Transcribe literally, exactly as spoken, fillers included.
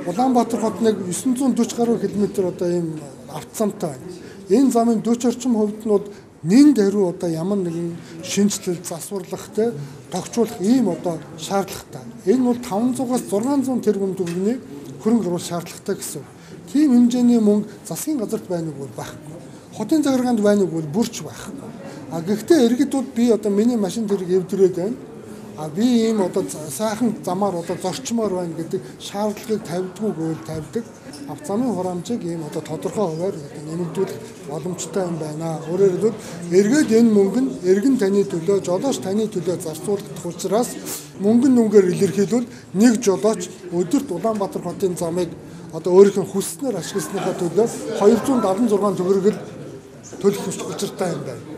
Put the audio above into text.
Улаанбаатар хот нэг нine forty гаруй километр одоо ийм автозамтай байна. Энэ замын forty орчим хувьд нь нэн даруй одоо ямар нэгэн шинжилэл засварлахтай тогтчуулах ийм одоо шаардлагатай. Энэ бол five hundred-аас six hundred тэрбум төгрөгийн хөрөнгө оруулалт шаардлагатай гэсэн. Тийм хэмжээний мөнгө засгийн газарт байна уу байхгүй. Хотын захиргаанд байна уу бүрч байхгүй. А гэхдээ иргэдүүд би одоо миний машин тэрэг эвдрээд байна. А би ийм одоо сайхан замаар одоо зорчмоор байна гэдэг шаардлагыг тавьдгүй гэвэл тавьдаг. Авцамын хураамжийг ийм одоо тодорхой хуваар нэмэгдүүлэх боломжтой юм байна. Өөрөөр хэлбэл эргээд энэ мөнгө нь эргэн таны төлөө, жолооч таны төлөө зарцуулагдах учраас мөнгөн нүнгээр илэрхийлвэл нэг жолооч өдөрт Улаанбаатар хотын замыг одоо өөрийнх нь хүснээр ашигласныхаа төлөө two hundred seventy-six төгрөг төлөх учиртай юм байна.